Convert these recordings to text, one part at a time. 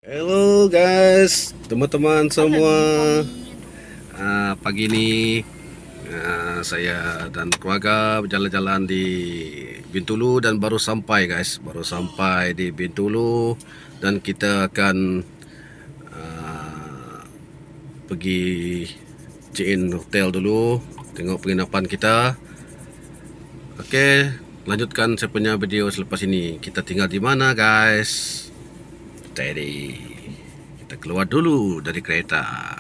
Halo guys, teman-teman semua. Pagi ini saya dan keluarga berjalan-jalan di Bintulu dan baru sampai guys, baru sampai di Bintulu dan kita akan pergi check-in hotel dulu, tengok penginapan kita. Oke, lanjutkan saya punya video selepas ini. Kita tinggal di mana guys? Jadi kita keluar dulu dari kereta.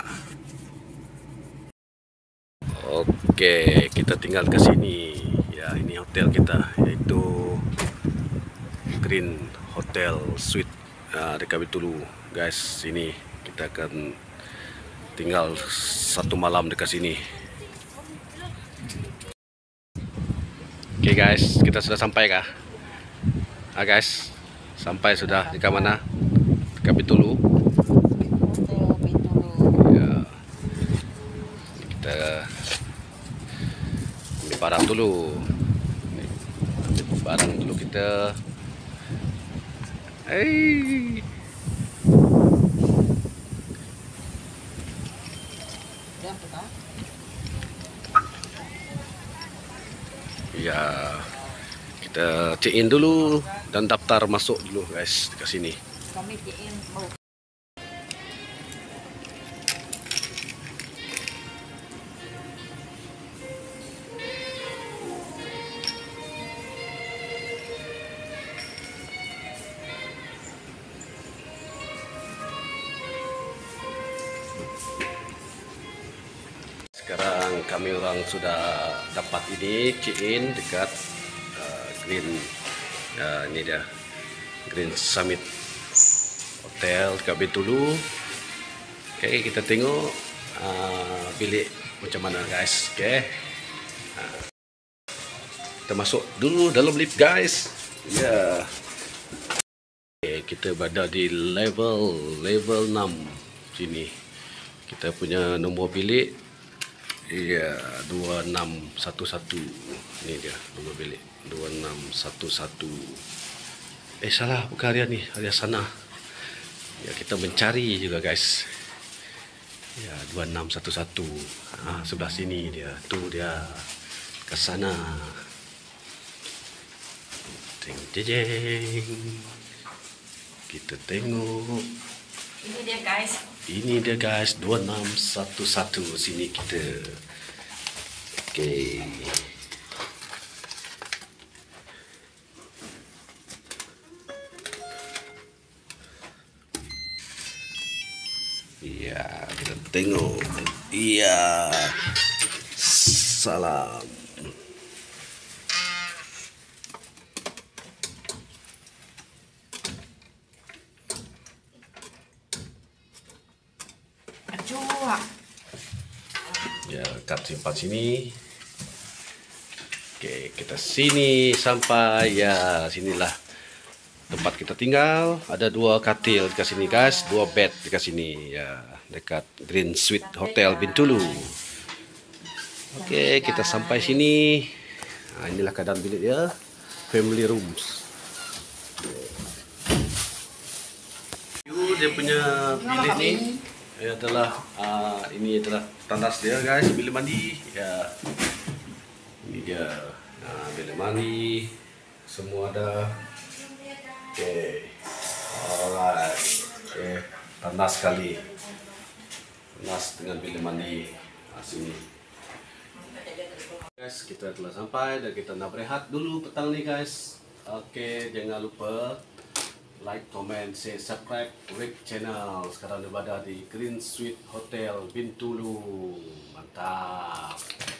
Oke, kita tinggal ke sini. Ya, ini hotel kita, yaitu Green Hotel Suite dekat Bintulu. Guys, sini kita akan tinggal satu malam dekat sini. Oke guys, kita sudah sampai kah? Guys, sampai sudah di mana? Dekat Bintulu. Ya, kita ambil barang dulu. Ambil barang dulu kita. Hey. Ya, kita check in dulu dan daftar masuk dulu guys dekat sini. Kami check-in. Sekarang kami orang sudah dapat ini check-in dekat Green, ini dia Green Summit Hotel dekat Bintulu. Oke, kita tengok bilik macam mana guys. Oke, kita masuk dulu dalam lift guys. Ya, oke, kita berada di level 6 sini. Kita punya nombor bilik. Iya, 2611. Ini dia nombor bilik 2611. Salah, bukan area ni, area sana. Ya, kita mencari juga guys. Ya, 2611. Sebelah sini dia. Tu dia. Ke sana. Jeng jeng. Kita tengok. Ini dia guys. Ini dia guys, 2611 sini kita. Oke. Iya, kita tengok. Iya. Salam. Ya, kat simpan sini. Oke, kita sini sampai. Ya, sinilah tempat kita tinggal. Ada 2 katil dekat sini guys, 2 bed dekat sini. Ya, dekat Green Suite Hotel Bintulu. Oke, kita sampai sini. Inilah keadaan bilik dia. Family rooms. Dia punya bilik ni adalah ini adalah tandas dia guys, bilik mandi. Ya, ini dia bilik mandi, semua ada. Oke, alright. Oke, tandas sekali, tandas dengan bilik mandi. Sini guys, kita telah sampai dan kita nak berehat dulu petang ni guys. Oke, jangan lupa like, comment, share, subscribe Rick channel. Sekarang berada di Green Suite Hotel Bintulu. Mantap.